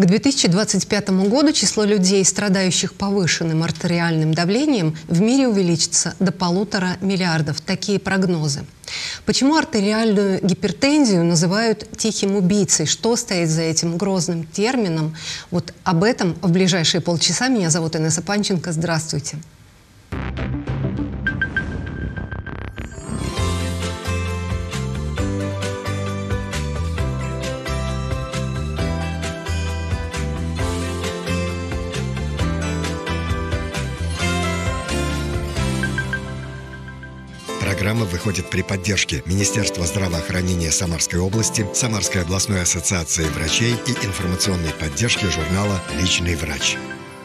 К 2025 году число людей, страдающих повышенным артериальным давлением, в мире увеличится до 1,5 миллиарда. Такие прогнозы. Почему артериальную гипертензию называют тихим убийцей? Что стоит за этим грозным термином? Вот об этом в ближайшие полчаса. Меня зовут Инесса Панченко. Здравствуйте. Программа выходит при поддержке Министерства здравоохранения Самарской области, Самарской областной ассоциации врачей и информационной поддержки журнала «Личный врач».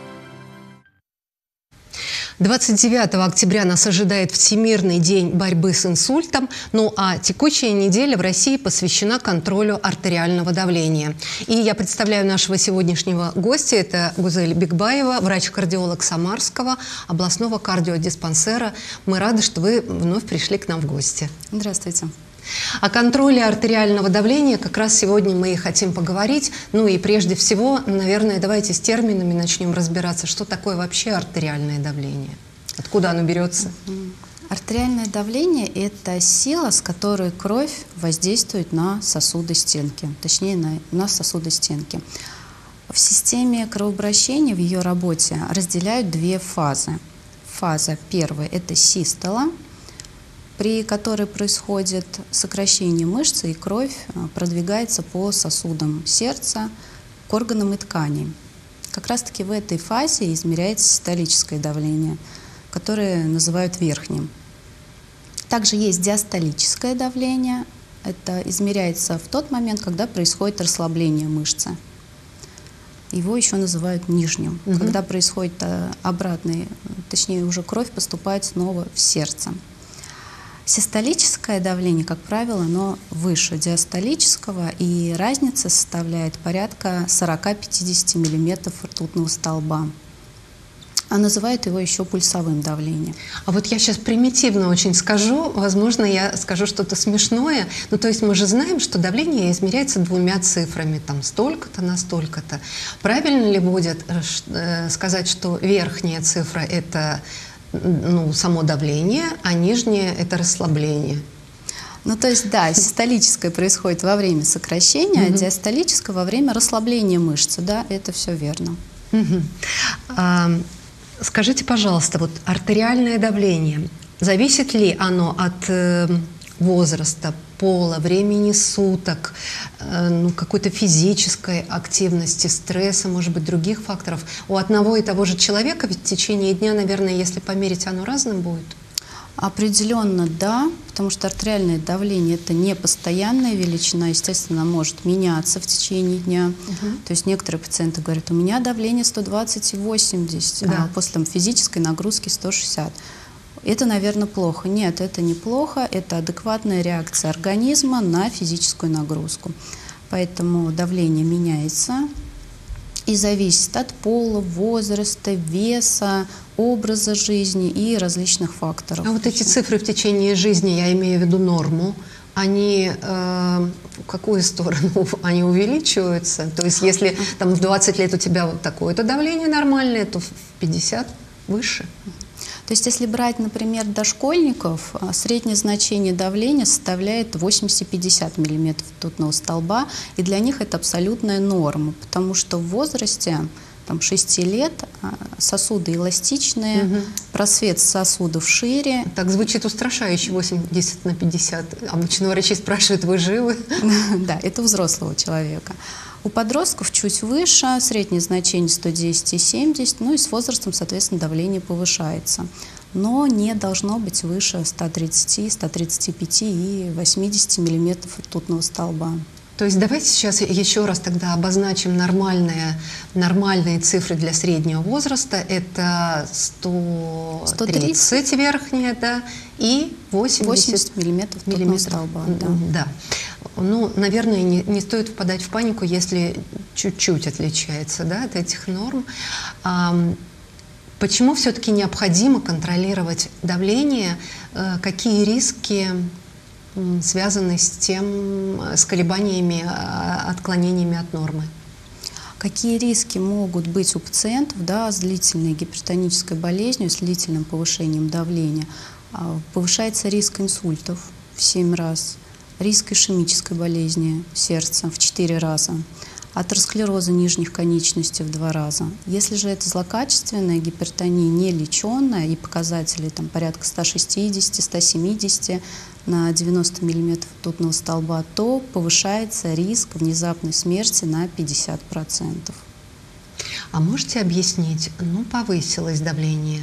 29 октября нас ожидает Всемирный день борьбы с инсультом, ну а текущая неделя в России посвящена контролю артериального давления. И я представляю нашего сегодняшнего гостя, это Гузель Бекбаева, врач-кардиолог Самарского областного кардиодиспансера. Мы рады, что вы вновь пришли к нам в гости. Здравствуйте. О контроле артериального давления как раз сегодня мы и хотим поговорить. Ну и прежде всего, наверное, давайте с терминами начнем разбираться. Что такое вообще артериальное давление? Откуда оно берется? Артериальное давление – это сила, с которой кровь воздействует на сосуды стенки, точнее на сосуды стенки. В системе кровообращения, в ее работе разделяют две фазы. Фаза первая – это систола, при которой происходит сокращение мышцы, и кровь продвигается по сосудам сердца к органам и тканям. Как раз-таки в этой фазе измеряется систолическое давление, которое называют верхним. Также есть диастолическое давление. Это измеряется в тот момент, когда происходит расслабление мышцы. Его еще называют нижним, когда происходит обратный, точнее уже кровь поступает снова в сердце. Систолическое давление, как правило, оно выше диастолического, и разница составляет порядка 40-50 мм ртутного столба. А называют его еще пульсовым давлением. А вот я сейчас примитивно очень скажу, возможно, я скажу что-то смешное. Ну, то есть мы же знаем, что давление измеряется двумя цифрами, там столько-то на столько-то. Правильно ли будет сказать, что верхняя цифра – это само давление, а нижнее – это расслабление? Ну, то есть, да, систолическое происходит во время сокращения, а диастолическое во время расслабления мышцы. Да, это все верно. Скажите, пожалуйста, вот артериальное давление, зависит ли оно от возраста, пола, времени суток, какой-то физической активности, стресса, может быть, других факторов? У одного и того же человека ведь в течение дня, наверное, если померить, оно разным будет? Определенно, да, потому что артериальное давление – это не постоянная величина, естественно, может меняться в течение дня. То есть некоторые пациенты говорят, у меня давление 120 и 80, а после физической нагрузки 160. Это, наверное, плохо. Нет, это не плохо, это адекватная реакция организма на физическую нагрузку. Поэтому давление меняется и зависит от пола, возраста, веса, образа жизни и различных факторов. А вот эти цифры в течение жизни, я имею в виду норму, они в какую сторону? Они увеличиваются? То есть если там в 20 лет у тебя вот такое-то давление нормальное, то в 50 выше? То есть если брать, например, дошкольников, среднее значение давления составляет 80-50 мм ртутного столба, и для них это абсолютная норма, потому что в возрасте 6 лет сосуды эластичные, просвет сосудов шире. Так звучит устрашающе, 80/50. Обычно врачи спрашивают, вы живы? Да, это у взрослого человека. У подростков чуть выше, среднее значение 110 и 70, ну и с возрастом, соответственно, давление повышается. Но не должно быть выше 130, 135 и 80 мм ртутного столба. То есть давайте сейчас еще раз тогда обозначим нормальные цифры для среднего возраста. Это 130 верхняя, да, и 80 мм ртутного столба. Да. Ну, наверное, не стоит впадать в панику, если чуть-чуть отличается, да, от этих норм. Почему все-таки необходимо контролировать давление? Какие риски связаны с колебаниями, отклонениями от нормы? Какие риски могут быть у пациентов, да, с длительной гипертонической болезнью, с длительным повышением давления? Повышается риск инсультов в 7 раз, риск ишемической болезни сердца в 4 раза, атеросклероза нижних конечностей в 2 раза. Если же это злокачественная гипертония, не леченная, и показатели там, порядка 160-170 на 90 мм ртутного столба, то повышается риск внезапной смерти на 50%. А можете объяснить, ну, повысилось давление,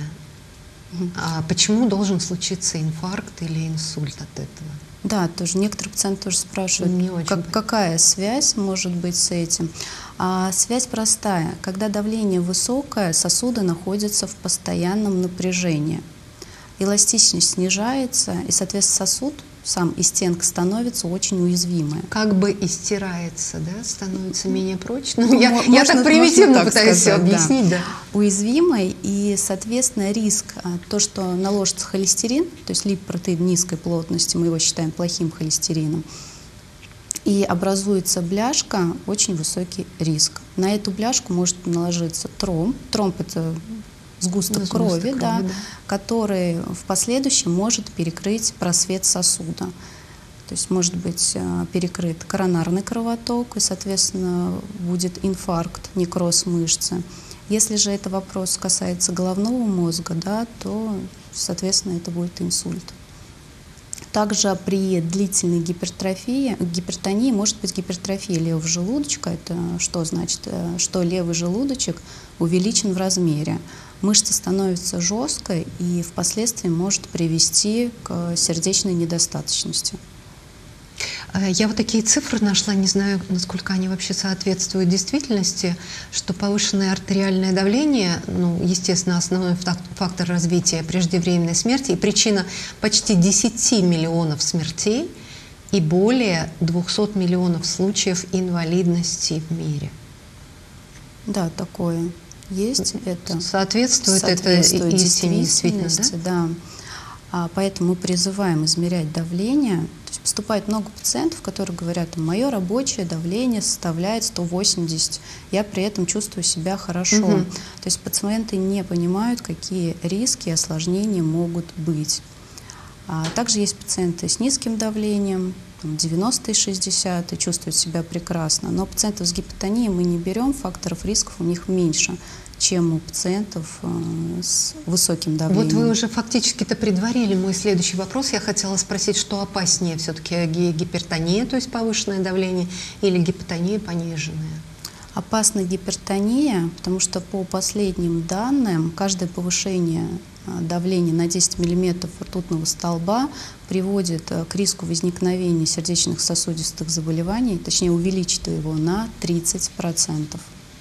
а почему должен случиться инфаркт или инсульт от этого? Да, тоже некоторые пациенты тоже спрашивают, какая связь может быть с этим. Связь простая. Когда давление высокое, сосуды находятся в постоянном напряжении. Эластичность снижается, и, соответственно, сосуд сам и стенка становится очень уязвимой. Как бы истирается, да, становится менее прочным. Я так примитивно пытаюсь все объяснить. Да. Уязвимой, и, соответственно, риск, то, что наложится холестерин, то есть липопротеин низкой плотности, мы его считаем плохим холестерином, и образуется бляшка, очень высокий риск. На эту бляшку может наложиться тромб. Тромб — это сгусток крови, да, который в последующем может перекрыть просвет сосуда. То есть может быть перекрыт коронарный кровоток, и, соответственно, будет инфаркт, некроз мышцы. Если же это вопрос касается головного мозга, да, то, соответственно, это будет инсульт. Также при длительной гипертонии может быть гипертрофия левого желудочка. Это что значит? Что левый желудочек увеличен в размере. Мышца становится жесткой и впоследствии может привести к сердечной недостаточности. Я вот такие цифры нашла, не знаю, насколько они вообще соответствуют действительности, что повышенное артериальное давление, ну, естественно, основной фактор развития преждевременной смерти и причина почти 10 миллионов смертей и более 200 миллионов случаев инвалидности в мире. Да, такое есть. Это соответствует истине, действительно, да? Поэтому мы призываем измерять давление. То есть поступает много пациентов, которые говорят, мое рабочее давление составляет 180, я при этом чувствую себя хорошо. То есть пациенты не понимают, какие риски и осложнения могут быть. Также есть пациенты с низким давлением, 90 и 60, и чувствуют себя прекрасно. Но пациентов с гипотонией мы не берем, факторов рисков у них меньше, чем у пациентов с высоким давлением. Вот вы уже фактически-то предварили мой следующий вопрос. Я хотела спросить, что опаснее все-таки гипертония, то есть повышенное давление, или гипотония пониженная? Опасна гипертония, потому что по последним данным каждое повышение давления на 10 мм ртутного столба приводит к риску возникновения сердечных сосудистых заболеваний, точнее увеличит его на 30%.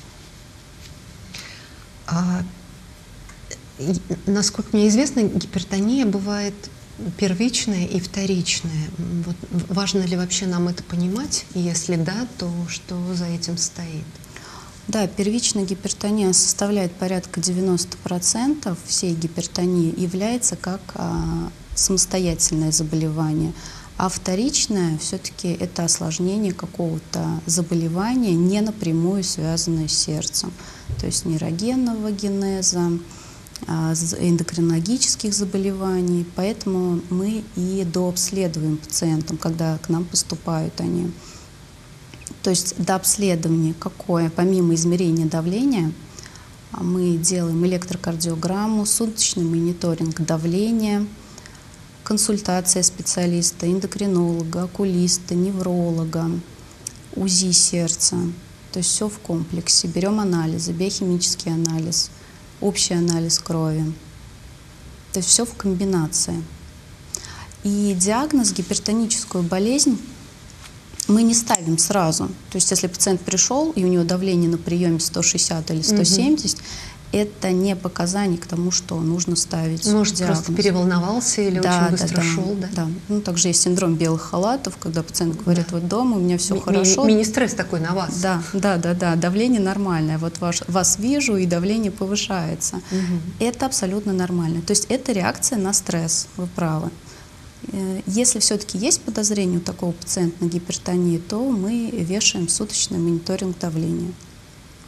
Насколько мне известно, гипертония бывает первичная и вторичная. Вот важно ли вообще нам это понимать? И если да, то что за этим стоит? Да, первичная гипертония составляет порядка 90% всей гипертонии, является как самостоятельное заболевание. А вторичное все-таки это осложнение какого-то заболевания, не напрямую связанное с сердцем. То есть нейрогенного генеза, эндокринологических заболеваний. Поэтому мы и дообследуем пациентам, когда к нам поступают они. То есть дообследование какое? Помимо измерения давления, мы делаем электрокардиограмму, суточный мониторинг давления, консультация специалиста, эндокринолога, окулиста, невролога, УЗИ сердца. То есть все в комплексе. Берем анализы, биохимический анализ, общий анализ крови. То есть все в комбинации. И диагноз гипертоническую болезнь мы не ставим сразу. То есть если пациент пришел, и у него давление на приеме 160 или 170, это не показание к тому, что нужно ставить Может, диагноз. Просто переволновался или очень быстро шел, да? Да. Ну, также есть синдром белых халатов, когда пациент говорит, вот дома у меня все хорошо. Мини-стресс такой на вас. Да, давление нормальное. Вот вас вижу, и давление повышается. Это абсолютно нормально. То есть это реакция на стресс, вы правы. Если все-таки есть подозрение у такого пациента на гипертонию, то мы вешаем суточный мониторинг давления.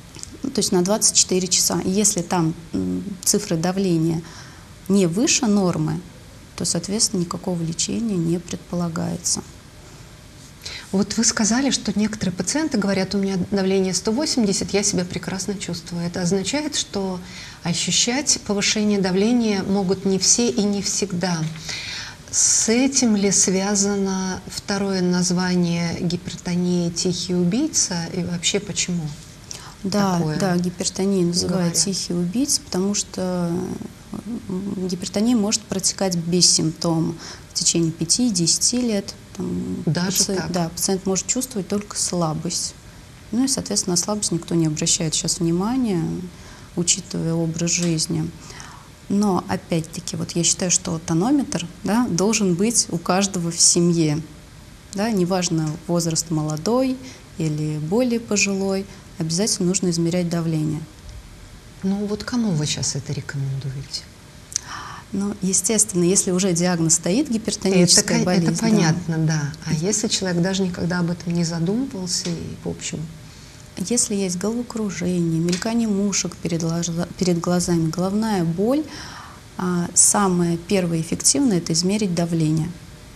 то есть на 24 часа. И если там цифры давления не выше нормы, то, соответственно, никакого лечения не предполагается. Вот вы сказали, что некоторые пациенты говорят, у меня давление 180, я себя прекрасно чувствую. Это означает, что ощущать повышение давления могут не все и не всегда. С этим ли связано второе название гипертонии «тихий убийца» и вообще почему? Да, такое да, гипертония называют говорят? «тихий убийца», потому что гипертония может протекать без симптомов в течение 5-10 лет. Даже так? Да, пациент может чувствовать только слабость. Ну и, соответственно, на слабость никто не обращает сейчас внимания, учитывая образ жизни. Но, опять-таки, вот я считаю, что тонометр, да, должен быть у каждого в семье. Да, неважно, возраст молодой или более пожилой, обязательно нужно измерять давление. Ну вот кому вы сейчас это рекомендуете? Ну, естественно, если уже диагноз стоит, гипертоническая болезнь. Это понятно, да. А если человек даже никогда об этом не задумывался, и, в общем... Если есть головокружение, мелькание мушек перед глазами, головная боль, самое первое эффективное – это измерить давление.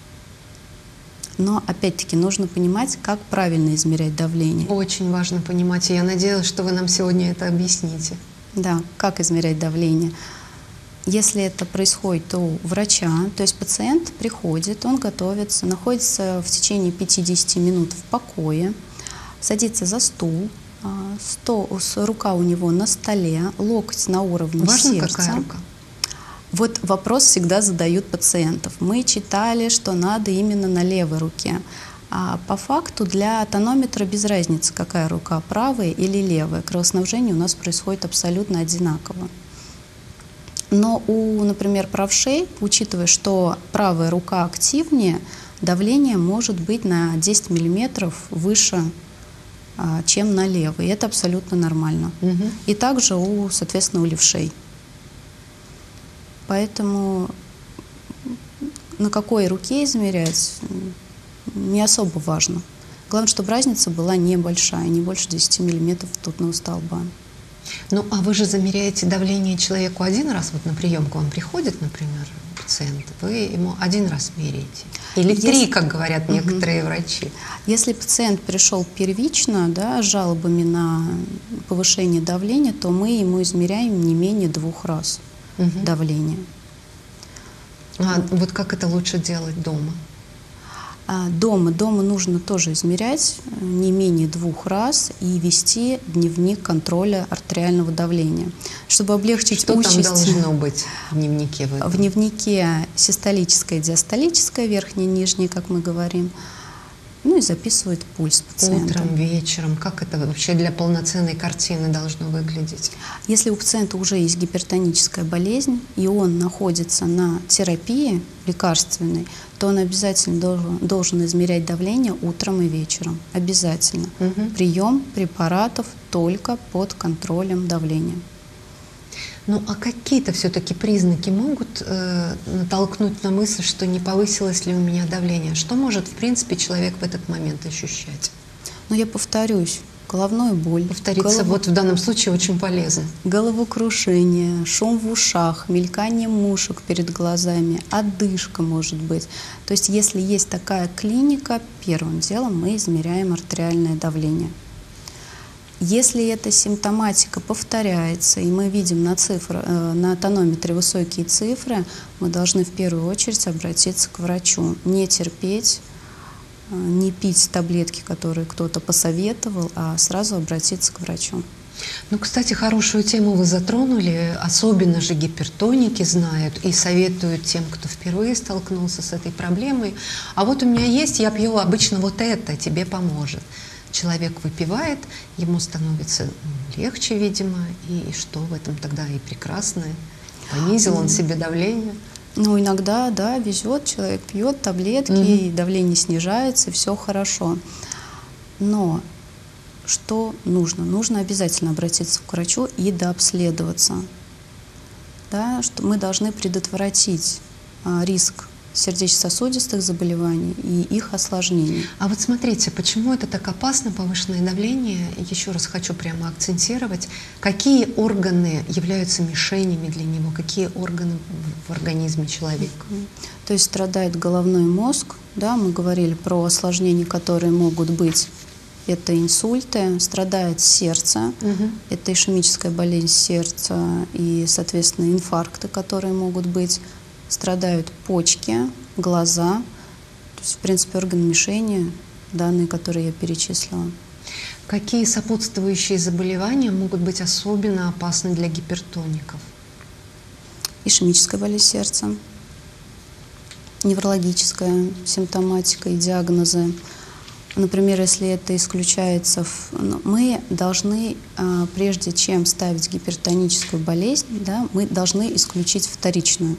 Но, опять-таки, нужно понимать, как правильно измерять давление. Очень важно понимать, и я надеялась, что вы нам сегодня это объясните. Да, как измерять давление. Если это происходит у врача, то есть пациент приходит, он готовится, находится в течение 5-10 минут в покое, садится за стул, рука у него на столе, локоть на уровне Важно, сердца. какая рука? Вот вопрос всегда задают пациентов. Мы читали, что надо именно на левой руке. А по факту для тонометра без разницы, какая рука, правая или левая. Кровоснабжение у нас происходит абсолютно одинаково. Но у, например, правшей, учитывая, что правая рука активнее, давление может быть на 10 мм выше, чем на левой. И это абсолютно нормально. Угу. И также, соответственно, у левшей. Поэтому на какой руке измерять не особо важно. Главное, чтобы разница была небольшая, не больше 10 мм ртутного столба. Ну, а вы же замеряете давление человеку один раз, вот на прием к вам приходит, например, пациент, вы ему один раз меряете? Или три, как говорят некоторые врачи? Если пациент пришел первично, да, с жалобами на повышение давления, то мы ему измеряем не менее 2 раз давление. Вот как это лучше делать дома? Дома нужно тоже измерять не менее 2 раз и вести дневник контроля артериального давления, чтобы облегчить участь. Что там должно быть в дневнике? В дневнике систолическое, диастолическое, верхнее, нижнее, как мы говорим. Ну и записывает пульс пациента. Утром, вечером. Как это вообще для полноценной картины должно выглядеть? Если у пациента уже есть гипертоническая болезнь, и он находится на терапии лекарственной, то он обязательно должен измерять давление утром и вечером. Обязательно. Прием препаратов только под контролем давления. Ну, а какие-то все-таки признаки могут натолкнуть на мысль, что не повысилось ли у меня давление? Что может, в принципе, человек в этот момент ощущать? Но я повторюсь, головную боль. Повториться вот в данном случае очень полезно. Головокружение, шум в ушах, мелькание мушек перед глазами, одышка может быть. То есть, если есть такая клиника, первым делом мы измеряем артериальное давление. Если эта симптоматика повторяется, и мы видим на тонометре высокие цифры, мы должны в первую очередь обратиться к врачу. Не терпеть, не пить таблетки, которые кто-то посоветовал, а сразу обратиться к врачу. Ну, кстати, хорошую тему вы затронули. Особенно же гипертоники знают и советуют тем, кто впервые столкнулся с этой проблемой. А вот у меня есть, я пью обычно вот это, тебе поможет. Человек выпивает, ему становится легче, видимо, и что в этом тогда и прекрасное? Понизил он себе давление? Ну, иногда, да, везет, человек пьет таблетки, и давление снижается, и все хорошо. Но что нужно? Нужно обязательно обратиться к врачу и дообследоваться. Да, что мы должны предотвратить риск сердечно-сосудистых заболеваний и их осложнений. А вот смотрите, почему это так опасно, повышенное давление? Еще раз хочу прямо акцентировать. Какие органы являются мишенями для него? Какие органы в организме человека? То есть страдает головной мозг. Да, мы говорили про осложнения, которые могут быть. Это инсульты, страдает сердце, это ишемическая болезнь сердца и, соответственно, инфаркты, которые могут быть. Страдают почки, глаза, то есть, в принципе, органы мишени, данные, которые я перечислила. Какие сопутствующие заболевания могут быть особенно опасны для гипертоников? Ишемическая болезнь сердца, неврологическая симптоматика и диагнозы. Например, если это исключается, мы должны, прежде чем ставить гипертоническую болезнь, да, мы должны исключить вторичную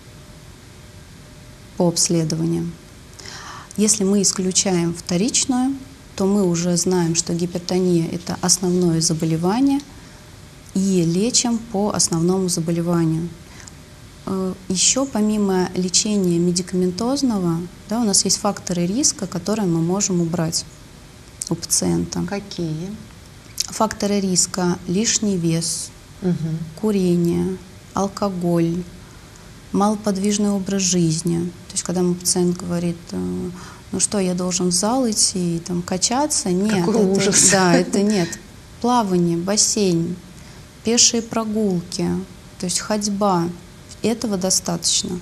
по обследованию. Если мы исключаем вторичную, то мы уже знаем, что гипертония – это основное заболевание, и лечим по основному заболеванию. Еще помимо лечения медикаментозного, да, у нас есть факторы риска, которые мы можем убрать у пациента. Какие? Факторы риска – лишний вес, курение, алкоголь, малоподвижный образ жизни. То есть, когда пациент говорит, ну что, я должен в зал идти и там качаться? Нет. Какой ужас. Да, это нет. Плавание, бассейн, пешие прогулки, то есть ходьба. Этого достаточно.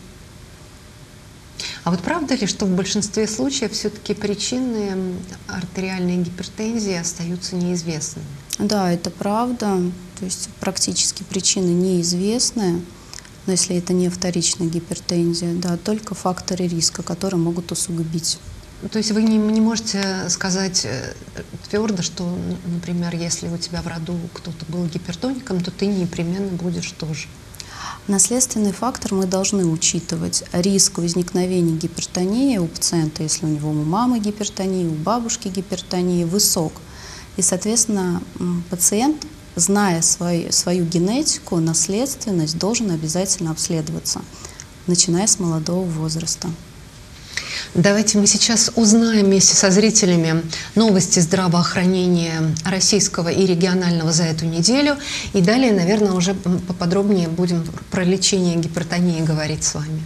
А вот правда ли, что в большинстве случаев все-таки причины артериальной гипертензии остаются неизвестными? Да, это правда. То есть практически причины неизвестны. Но если это не вторичная гипертензия, да, только факторы риска, которые могут усугубить. То есть вы не можете сказать твердо, что, например, если у тебя в роду кто-то был гипертоником, то ты непременно будешь тоже? Наследственный фактор мы должны учитывать. Риск возникновения гипертонии у пациента, если у него у мамы гипертония, у бабушки гипертония, высок. И, соответственно, пациент, зная свою генетику, наследственность, должен обязательно обследоваться, начиная с молодого возраста. Давайте мы сейчас узнаем вместе со зрителями новости здравоохранения российского и регионального за эту неделю. И далее, наверное, уже поподробнее будем про лечение гипертонии говорить с вами.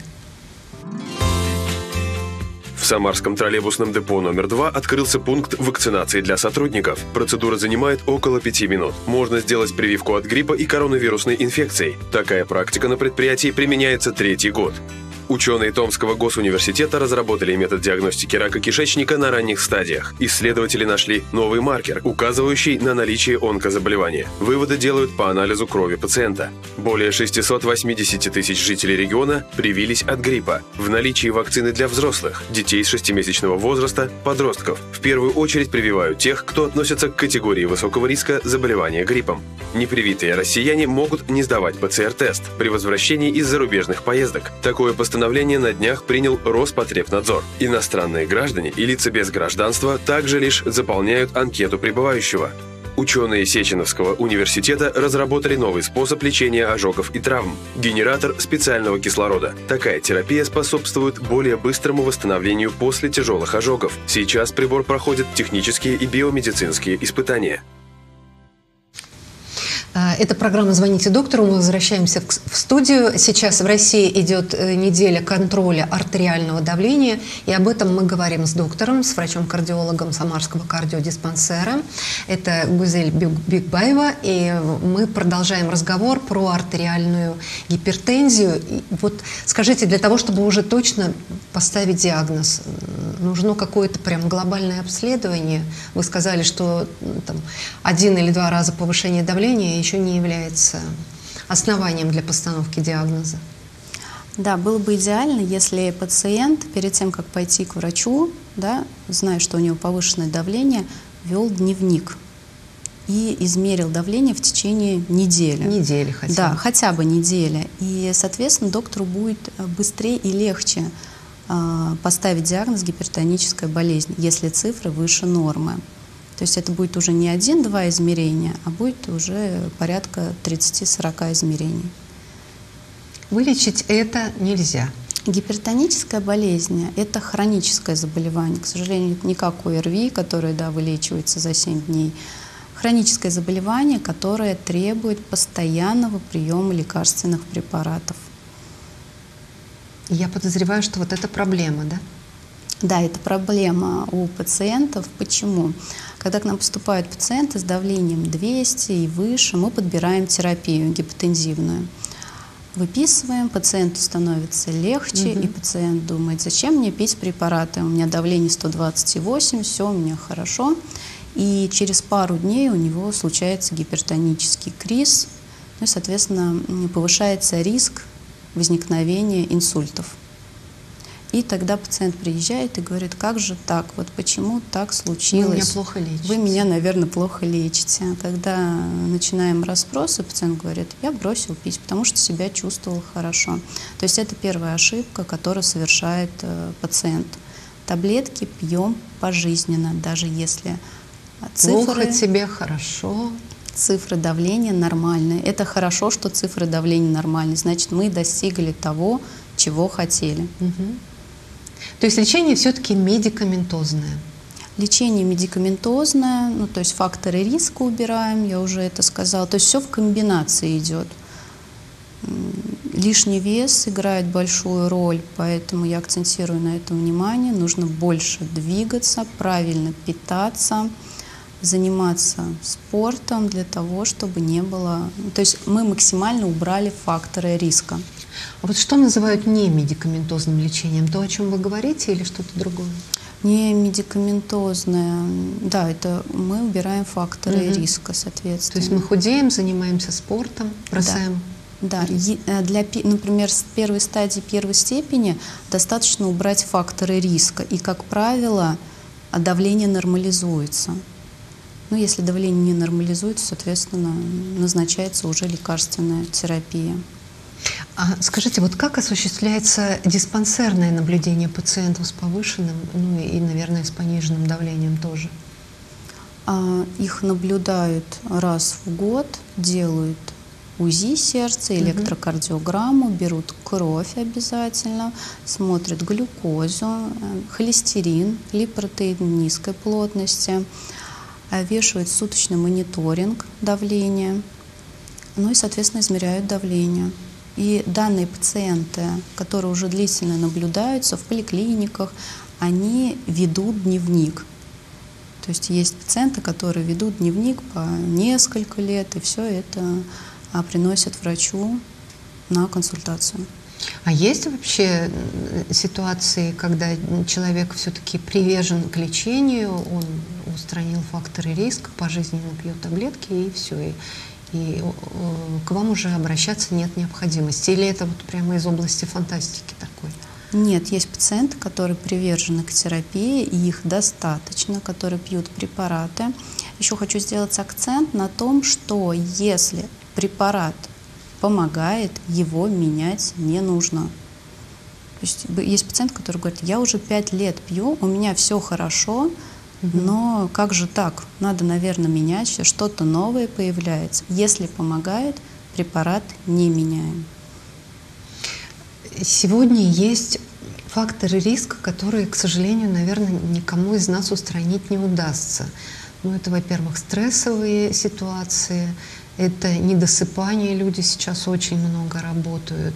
В Самарском троллейбусном депо номер 2 открылся пункт вакцинации для сотрудников. Процедура занимает около 5 минут. Можно сделать прививку от гриппа и коронавирусной инфекции. Такая практика на предприятии применяется 3-й год. Ученые Томского госуниверситета разработали метод диагностики рака кишечника на ранних стадиях. Исследователи нашли новый маркер, указывающий на наличие онкозаболевания. Выводы делают по анализу крови пациента. Более 680 тысяч жителей региона привились от гриппа. В наличии вакцины для взрослых, детей с 6-месячного возраста, подростков. В первую очередь прививают тех, кто относится к категории высокого риска заболевания гриппом. Непривитые россияне могут не сдавать ПЦР-тест при возвращении из зарубежных поездок. Такое постановление на днях принял Роспотребнадзор. Иностранные граждане и лица без гражданства также лишь заполняют анкету прибывающего. Ученые Сеченовского университета разработали новый способ лечения ожогов и травм – генератор специального кислорода. Такая терапия способствует более быстрому восстановлению после тяжелых ожогов. Сейчас прибор проходит технические и биомедицинские испытания. Это программа «Звоните доктору». Мы возвращаемся в студию. Сейчас в России идет неделя контроля артериального давления. И об этом мы говорим с доктором, с врачом-кардиологом Самарского кардиодиспансера. Это Гузель Бигбаева. И мы продолжаем разговор про артериальную гипертензию. И вот скажите, для того, чтобы уже точно поставить диагноз, нужно какое-то прям глобальное обследование? Вы сказали, что там, 1 или 2 раза повышение давления еще не является основанием для постановки диагноза. Да, было бы идеально, если пациент перед тем, как пойти к врачу, да, зная, что у него повышенное давление, вел дневник и измерил давление в течение недели. Недели хотя бы. Да, хотя бы неделя. И, соответственно, доктору будет быстрее и легче поставить диагноз гипертоническая болезнь, если цифры выше нормы. То есть это будет уже не 1-2 измерения, а будет уже порядка 30-40 измерений. Вылечить это нельзя. Гипертоническая болезнь – это хроническое заболевание. К сожалению, не как ОРВИ, которое, да, вылечивается за 7 дней. Хроническое заболевание, которое требует постоянного приема лекарственных препаратов. Я подозреваю, что вот это проблема, да? Да, это проблема у пациентов. Почему? Когда к нам поступают пациенты с давлением 200 и выше, мы подбираем терапию гипотензивную. Выписываем, пациенту становится легче, и пациент думает, зачем мне пить препараты? У меня давление 128, все, у меня хорошо. И через пару дней у него случается гипертонический криз, ну и, соответственно, повышается риск возникновения инсультов. И тогда пациент приезжает и говорит, как же так, вот почему так случилось? Вы меня плохо лечите. Вы меня, наверное, плохо лечите. Когда начинаем расспросы, пациент говорит, я бросил пить, потому что себя чувствовал хорошо. То есть это первая ошибка, которую совершает пациент. Таблетки пьем пожизненно, даже если плохо тебе, хорошо. Цифры давления нормальные. Это хорошо, что цифры давления нормальные. Значит, мы достигли того, чего хотели. То есть лечение все-таки медикаментозное? Лечение медикаментозное, ну, то есть факторы риска убираем, я уже это сказала. То есть все в комбинации идет. Лишний вес играет большую роль, поэтому я акцентирую на этом внимание. Нужно больше двигаться, правильно питаться, заниматься спортом для того, чтобы не было... То есть мы максимально убрали факторы риска. А вот что называют немедикаментозным лечением? То, о чем вы говорите, или что-то другое? Не медикаментозное, да, это мы убираем факторы риска, соответственно. То есть мы худеем, занимаемся спортом, бросаем... Да, например, с первой стадии, первой степени достаточно убрать факторы риска, и, как правило, давление нормализуется. Ну, если давление не нормализуется, соответственно, назначается уже лекарственная терапия. А скажите, вот как осуществляется диспансерное наблюдение пациентов с повышенным, ну и, наверное, с пониженным давлением тоже? Их наблюдают раз в год, делают УЗИ сердца, электрокардиограмму, берут кровь обязательно, смотрят глюкозу, холестерин, липопротеин низкой плотности, вешают суточный мониторинг давления, ну и, соответственно, измеряют давление. И данные пациенты, которые уже длительно наблюдаются в поликлиниках, они ведут дневник. То есть есть пациенты, которые ведут дневник по несколько лет, и все это приносят врачу на консультацию. А есть вообще ситуации, когда человек все-таки привержен к лечению, он устранил факторы риска, пожизненно пьет таблетки и все, и к вам уже обращаться нет необходимости? Или это вот прямо из области фантастики такой? Нет, есть пациенты, которые привержены к терапии, и их достаточно, которые пьют препараты. Еще хочу сделать акцент на том, что если препарат помогает, его менять не нужно. То есть пациент, который говорит, я уже 5 лет пью, у меня все хорошо, но как же так? Надо, наверное, менять, что-то новое появляется. Если помогает, препарат не меняем. Сегодня есть факторы риска, которые, к сожалению, наверное, никому из нас устранить не удастся. Ну, это, во-первых, стрессовые ситуации, это недосыпание, люди сейчас очень много работают.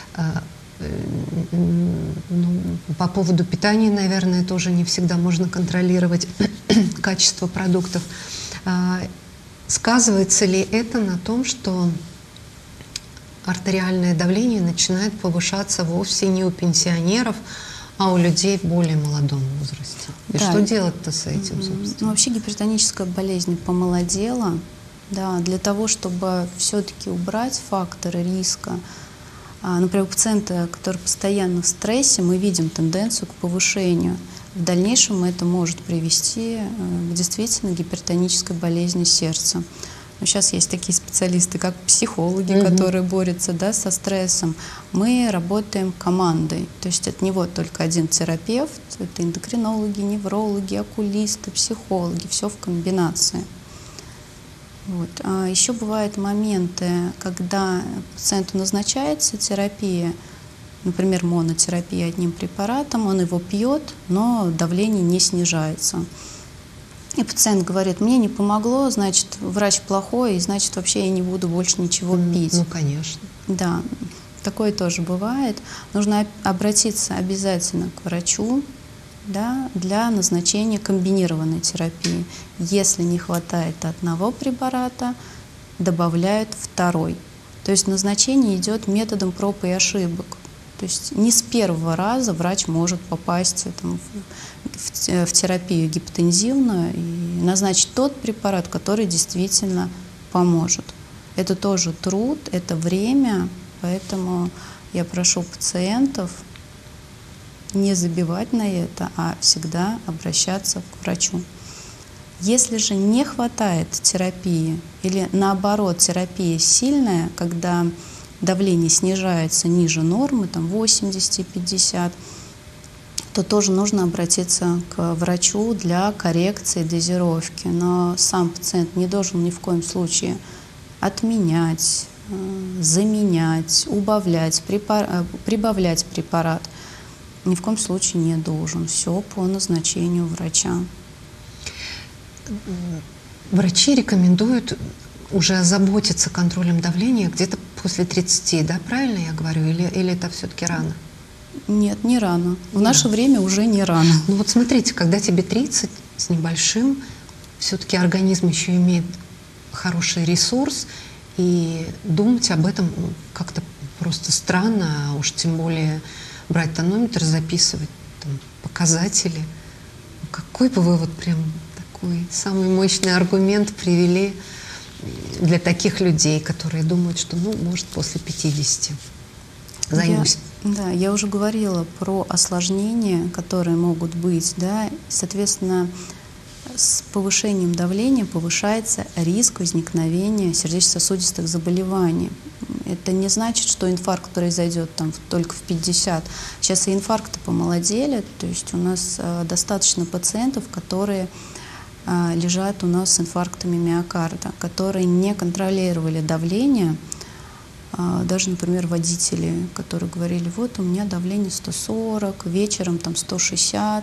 По поводу питания, наверное, тоже не всегда можно контролировать качество продуктов. Сказывается ли это на том, что артериальное давление начинает повышаться вовсе не у пенсионеров, а у людей в более молодом возрасте? И что делать-то с этим, собственно? Ну, вообще гипертоническая болезнь помолодела. Да, для того, чтобы все-таки убрать факторы риска, например, у пациента, который постоянно в стрессе, мы видим тенденцию к повышению. В дальнейшем это может привести к действительно гипертонической болезни сердца. Но сейчас есть такие специалисты, как психологи, которые борются, да, со стрессом. Мы работаем командой. То есть это не вот только один терапевт, это эндокринологи, неврологи, окулисты, психологи, все в комбинации. Вот. А еще бывают моменты, когда пациенту назначается терапия, например, монотерапия одним препаратом, он его пьет, но давление не снижается. И пациент говорит: мне не помогло, значит, врач плохой, и значит, вообще я не буду больше ничего пить. Ну, конечно. Да, такое тоже бывает. Нужно обратиться обязательно к врачу, да, для назначения комбинированной терапии. Если не хватает одного препарата, добавляют второй. То есть назначение идет методом проб и ошибок. То есть не с первого раза врач может попасть там, в терапию гипотензивную и назначить тот препарат, который действительно поможет. Это тоже труд, это время, поэтому я прошу пациентов не забивать на это, а всегда обращаться к врачу. Если же не хватает терапии или наоборот терапия сильная, когда давление снижается ниже нормы, там 80-50, то тоже нужно обратиться к врачу для коррекции дозировки. Но сам пациент не должен ни в коем случае отменять, заменять, убавлять, прибавлять препарат. Ни в коем случае не должен. Все по назначению врача. Врачи рекомендуют уже озаботиться контролем давления где-то после 30, да, правильно я говорю? Или это все-таки рано? Нет, не рано. В наше время уже не рано. Ну вот смотрите, когда тебе 30 с небольшим, все-таки организм еще имеет хороший ресурс, и думать об этом как-то просто странно, а уж тем более брать тонометр, записывать там показатели. Какой бы вы вот прям такой самый мощный аргумент привели для таких людей, которые думают, что, ну, может, после 50 займусь? Я уже говорила про осложнения, которые могут быть, да, соответственно, с повышением давления повышается риск возникновения сердечно-сосудистых заболеваний. Это не значит, что инфаркт произойдет там только в 50. Сейчас и инфаркты помолодели, то есть у нас достаточно пациентов, которые лежат у нас с инфарктами миокарда, которые не контролировали давление. Даже, например, водители, которые говорили: вот у меня давление 140, вечером там 160.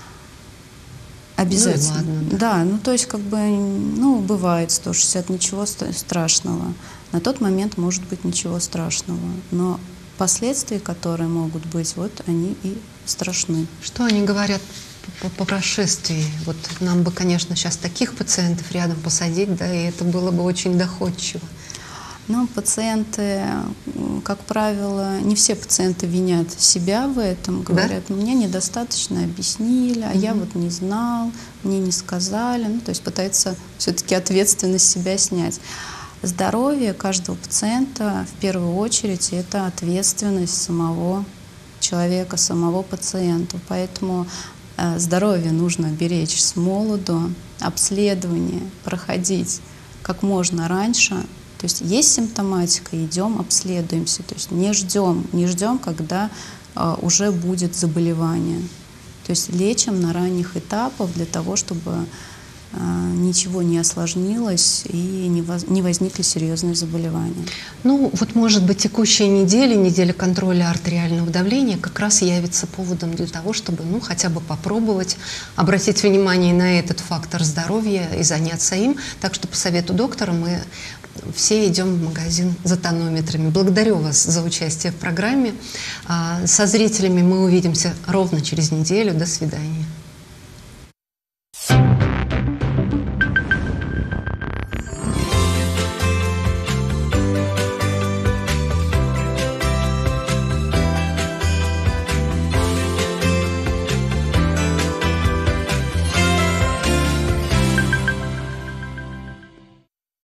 Обязательно. Ну, ладно, да, ну то есть как бы, ну бывает 160, ничего страшного. На тот момент может быть ничего страшного, но последствия, которые могут быть, вот они и страшны. Что они говорят по прошествии? Вот нам бы, конечно, сейчас таких пациентов рядом посадить, да, и это было бы очень доходчиво. Но пациенты, как правило, не все пациенты винят себя в этом, говорят: да? Мне недостаточно объяснили, а я вот не знал, мне не сказали. Ну, то есть пытаются все-таки ответственность с себя снять. Здоровье каждого пациента в первую очередь это ответственность самого человека, самого пациента. Поэтому здоровье нужно беречь с молоду, обследование проходить как можно раньше. То есть есть симптоматика, идем, обследуемся. То есть не ждем, когда уже будет заболевание. То есть лечим на ранних этапах для того, чтобы ничего не осложнилось и не возникли серьезные заболевания. Ну, вот, может быть, текущая неделя контроля артериального давления как раз явится поводом для того, чтобы, ну, хотя бы попробовать обратить внимание на этот фактор здоровья и заняться им. Так что по совету доктора мы все идем в магазин за тонометрами. Благодарю вас за участие в программе. Со зрителями мы увидимся ровно через неделю. До свидания.